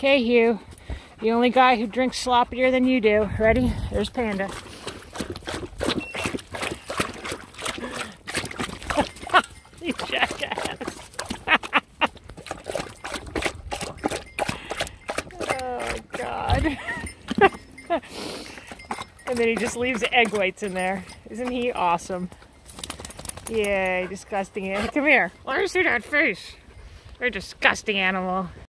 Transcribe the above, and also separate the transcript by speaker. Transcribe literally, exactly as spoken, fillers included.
Speaker 1: Okay, Hugh. The only guy who drinks sloppier than you do. Ready? There's Panda. You jackass. Oh, God. And then he just leaves egg whites in there. Isn't he awesome? Yay, disgusting. Come here. Let me see that face. You're a disgusting animal.